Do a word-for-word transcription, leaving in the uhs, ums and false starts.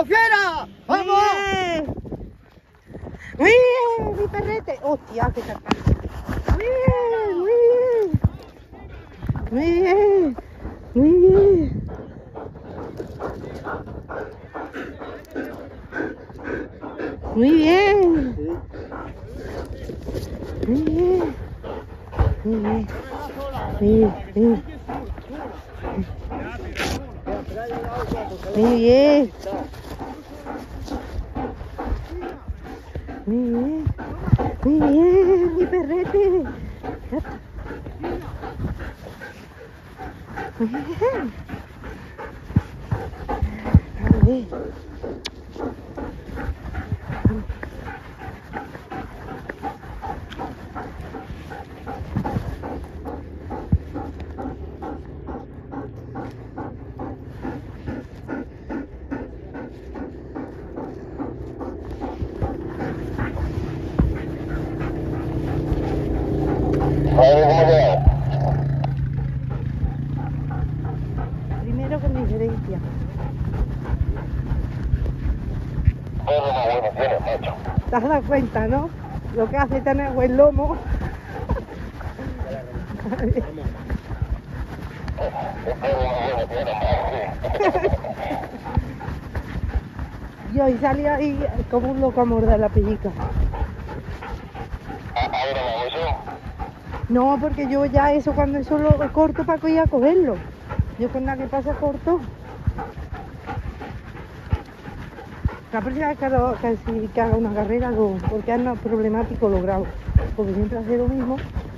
¡Vamos, fiera! ¡Vamos! Muy bien, mi perrete. Hostia, qué sacado. Muy bien, muy bien. Muy bien, muy bien. Muy bien. Muy bien. Muy bien. Muy bien. Muy bien. Muy bien, mi perrete. Ya está. Muy bien. Vale. Primero con diferencia. ¿Te has dado cuenta, no? Lo que hace tener buen lomo. Y hoy salí ahí como un loco a morder la pellica. No, porque yo ya eso cuando eso lo corto para ir a cogerlo. Yo con nada que pasa corto. La próxima vez que, lo, que, si, que haga una carrera, lo, porque es más problemático lo grabo. Porque siempre hace lo mismo.